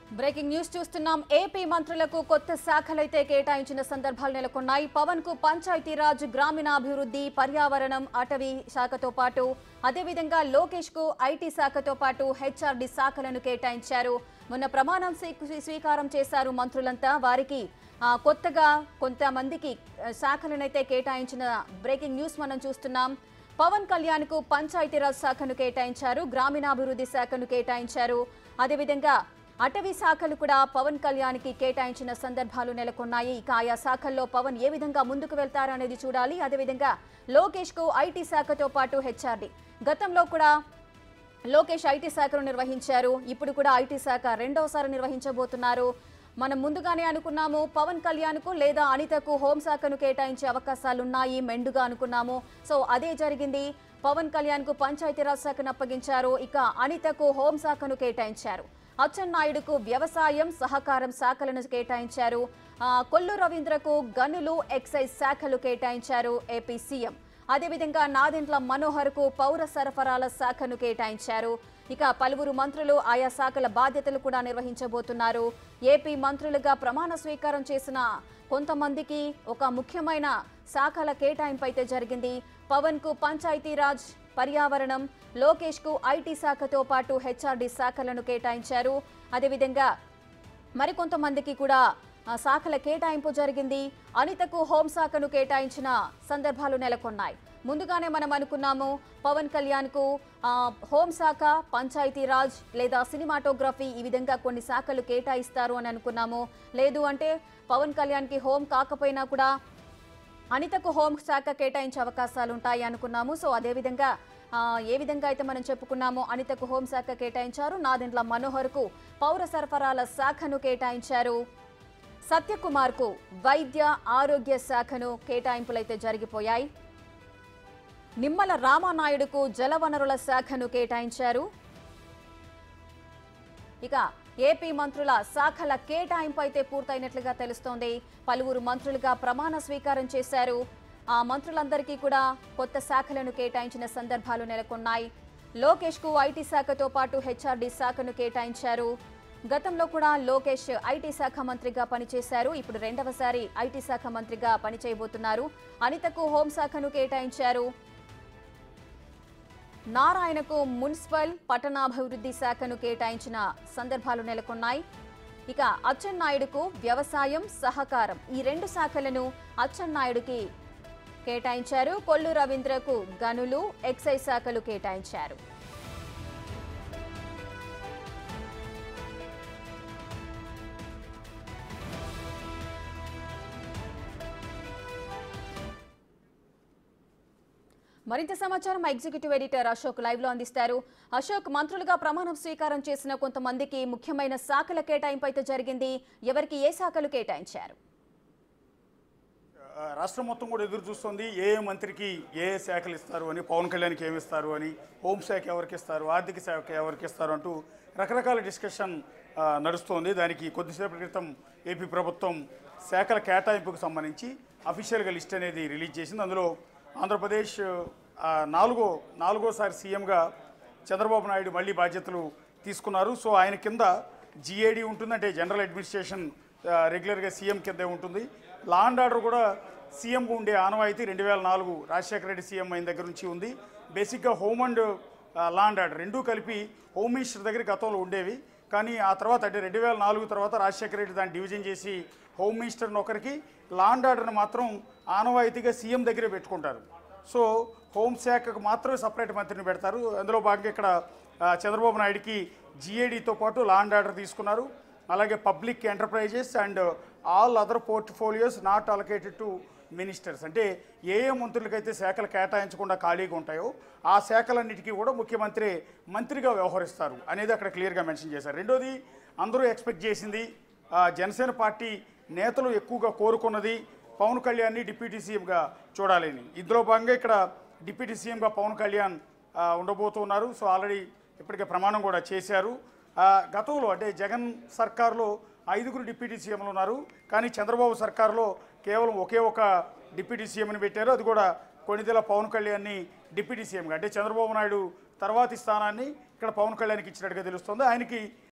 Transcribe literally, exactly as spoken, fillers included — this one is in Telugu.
బ్రేకింగ్ న్యూస్ చూస్తున్నాం. ఏపీ మంత్రులకు కొత్త శాఖలైతే కేటాయించిన సందర్భాలు నెలకొన్నాయి. పవన్ కు పంచాయతీరాజ్, గ్రామీణాభివృద్ధి, పర్యావరణం, అటవీ శాఖతో పాటు అదేవిధంగా లోకేష్ కు ఐటీ శాఖతో పాటు హెచ్ఆర్డీ శాఖలను కేటాయించారు. మొన్న ప్రమాణం స్వీకారం చేశారు మంత్రులంతా. వారికి కొత్తగా కొంతమందికి శాఖలనైతే కేటాయించిన బ్రేకింగ్ న్యూస్ మనం చూస్తున్నాం. పవన్ కళ్యాణ్ కు పంచాయతీరాజ్ శాఖను కేటాయించారు, గ్రామీణాభివృద్ధి శాఖను కేటాయించారు. అదేవిధంగా అటవీ శాఖలు కూడా పవన్ కళ్యాణ్ కి కేటాయించిన సందర్భాలు నెలకొన్నాయి. ఇక ఆయా శాఖల్లో పవన్ ఏ విధంగా ముందుకు వెళ్తారనేది చూడాలి. అదేవిధంగా లోకేష్ కు ఐటీ శాఖతో పాటు హెచ్ఆర్డీ, గతంలో కూడా లోకేష్ ఐటీ శాఖను నిర్వహించారు. ఇప్పుడు కూడా ఐటీ శాఖ రెండోసారి నిర్వహించబోతున్నారు. మనం ముందుగానే అనుకున్నాము పవన్ కళ్యాణ్ కు లేదా అనితకు హోంశాఖను కేటాయించే అవకాశాలున్నాయి మెండుగా అనుకున్నాము. సో అదే జరిగింది. పవన్ కళ్యాణ్ కు పంచాయతీరాజ్ శాఖను అప్పగించారు, ఇక అనితకు హోంశాఖను కేటాయించారు. అచ్చెన్నాయుడుకు వ్యవసాయం, సహకారం శాఖలను కేటాయించారు. కొల్లు రవీంద్రకు గనులు, ఎక్సైజ్ శాఖలు కేటాయించారు ఏపీ సీఎం. అదేవిధంగా నాదెండ్ల మనోహర్ కు పౌర సరఫరాల శాఖను కేటాయించారు. ఇక పలువురు మంత్రులు ఆయా శాఖల బాధ్యతలు కూడా నిర్వహించబోతున్నారు. ఏపీ మంత్రులుగా ప్రమాణ స్వీకారం చేసిన కొంతమందికి ఒక ముఖ్యమైన శాఖల కేటాయింపు అయితే జరిగింది. పవన్ కు పంచాయతీరాజ్, పర్యావరణం, లోకేష్ కు ఐటీ శాఖతో పాటు హెచ్ఆర్డీ శాఖలను కేటాయించారు. అదేవిధంగా మరికొంతమందికి కూడా శాఖల కేటాయింపు జరిగింది. అనితకు హోంశాఖను కేటాయించిన సందర్భాలు నెలకొన్నాయి. ముందుగానే మనం అనుకున్నాము పవన్ కళ్యాణ్ కు హోంశాఖ, పంచాయతీరాజ్ లేదా సినిమాటోగ్రఫీ ఈ విధంగా కొన్ని శాఖలు కేటాయిస్తారు అని అనుకున్నాము. లేదు అంటే పవన్ కళ్యాణ్ కి హోం కాకపోయినా కూడా అనితకు హోం శాఖ కేటాయించే అవకాశాలు ఉంటాయి అనుకున్నాము. సో అదేవిధంగా ఏ విధంగా అయితే మనం చెప్పుకున్నామో అనితకు హోంశాఖ కేటాయించారు. నాదెండ్ల మనోహర్ కు పౌర సరఫరాల శాఖను కేటాయించారు. సత్యకుమార్ కు వైద్య ఆరోగ్య శాఖను కేటాయింపులైతే జరిగిపోయాయి. నిమ్మల రామానాయుడుకు జలవనరుల శాఖను కేటాయించారు. ఇక ఏపీ మంత్రుల శాఖల కేటాయింపు అయితే పూర్తయినట్లుగా తెలుస్తోంది. పలువురు మంత్రులుగా ప్రమాణ స్వీకారం చేశారు. ఆ మంత్రులందరికీ కూడా కొత్త శాఖలను కేటాయించిన సందర్భాలు నెలకొన్నాయి. లోకేష్ కు ఐటీ శాఖతో పాటు హెచ్ఆర్డీ శాఖను కేటాయించారు. గతంలో కూడా లోకేష్ ఐటీ శాఖ మంత్రిగా పనిచేశారు. ఇప్పుడు రెండవసారి ఐటీ శాఖ మంత్రిగా పనిచేయబోతున్నారు. అనితకు హోంశాఖను కేటాయించారు. నారాయణకు మున్సిపల్, పట్టణాభివృద్ధి శాఖను కేటాయించిన సందర్భాలు నెలకొన్నాయి. ఇక అచ్చెన్నాయుడుకు వ్యవసాయం, సహకారం ఈ రెండు శాఖలను అచ్చెన్నాయుడికి కేటాయించారు. కొల్లు రవీంద్రకు గనులు, ఎక్సైజ్ శాఖలు కేటాయించారు. మరింత సమాచారం మా ఎగ్జిక్యూటివ్ ఎడిటర్ అశోక్ లైవ్ లో అందిస్తారు. అశోక్, మంత్రులుగా ప్రమాణం స్వీకారం చేసిన కొంతమందికి ముఖ్యమైన శాఖల కేటాయింపు అయితే జరిగింది. ఎవరికి ఏ శాఖలు కేటాయించారు? రాష్ట్రం మొత్తం కూడా ఎదురు చూస్తుంది ఏ మంత్రికి ఏ శాఖలు ఇస్తారు అని, పవన్ కళ్యాణ్కి ఏమి ఇస్తారు అని, హోంశాఖ ఎవరికి ఇస్తారు, ఆర్థిక శాఖ ఎవరికి ఇస్తారు అంటూ రకరకాల డిస్కషన్ నడుస్తోంది. దానికి కొద్దిసేపటి క్రితం ఏపీ ప్రభుత్వం శాఖల కేటాయింపుకు సంబంధించి అఫీషియల్గా లిస్ట్ అనేది రిలీజ్ చేసింది. అందులో ఆంధ్రప్రదేశ్ నాలుగో నాలుగోసారి సీఎంగా చంద్రబాబు నాయుడు మళ్ళీ బాధ్యతలు తీసుకున్నారు. సో ఆయన కింద జిఏడి ఉంటుంది, అంటే జనరల్ అడ్మినిస్ట్రేషన్ రెగ్యులర్గా సీఎం కిందే ఉంటుంది. లా అండ్ ఆర్డర్ కూడా సీఎంకు ఉండే ఆనవాయితీ రెండు వేల నాలుగు రాజశేఖర రెడ్డి సీఎం అయిన దగ్గర నుంచి ఉంది. బేసిక్గా home and law and order రెండూ కలిపి హోమ్ మినిస్టర్ దగ్గర గతంలో ఉండేవి. కానీ ఆ తర్వాత అంటే రెండు వేల నాలుగు తర్వాత రాజశేఖర రెడ్డి దాన్ని డివిజన్ చేసి హోమ్ మినిస్టర్ని ఒకరికి, లా అండ్ ఆర్డర్ని మాత్రం ఆనవాయితీగా సీఎం దగ్గరే పెట్టుకుంటారు. సో హోంశాఖకు మాత్రమే సపరేట్ మంత్రిని పెడతారు. అందులో భాగంగా ఇక్కడ చంద్రబాబు నాయుడికి జిఏడితో పాటు లా అండ్ ఆర్డర్ తీసుకున్నారు. అలాగే public enterprises and all other portfolios not allocated to ministers, అంటే ఏ ఏ మంత్రులకైతే శాఖలు కేటాయించకుండా ఖాళీగా ఉంటాయో ఆ శాఖలన్నిటికీ కూడా ముఖ్యమంత్రి మంత్రిగా వ్యవహరిస్తారు అనేది అక్కడ క్లియర్గా మెన్షన్ చేశారు. రెండోది, అందరూ ఎక్స్పెక్ట్ చేసింది, జనసేన పార్టీ నేతలు ఎక్కువగా కోరుకున్నది పవన్ కళ్యాణ్ని డిప్యూటీ సీఎంగా చూడాలని. ఇందులో భాగంగా ఇక్కడ డిప్యూటీ సీఎంగా పవన్ కళ్యాణ్ ఉండబోతున్నారు. సో ఆల్రెడీ ఇప్పటికే ప్రమాణం కూడా చేశారు. గతంలో అంటే జగన్ సర్కార్లో ఐదుగురు డిప్యూటీ సీఎంలు ఉన్నారు, కానీ చంద్రబాబు సర్కార్లో కేవలం ఒకే ఒక డిప్యూటీ సీఎంని పెట్టారు. అది కూడా కొణిదెల పవన్ కళ్యాణ్ని డిప్యూటీ సీఎంగా, అంటే చంద్రబాబు నాయుడు తర్వాతి స్థానాన్ని ఇక్కడ పవన్ కళ్యాణ్కి ఇచ్చినట్టుగా తెలుస్తుంది. ఆయనకి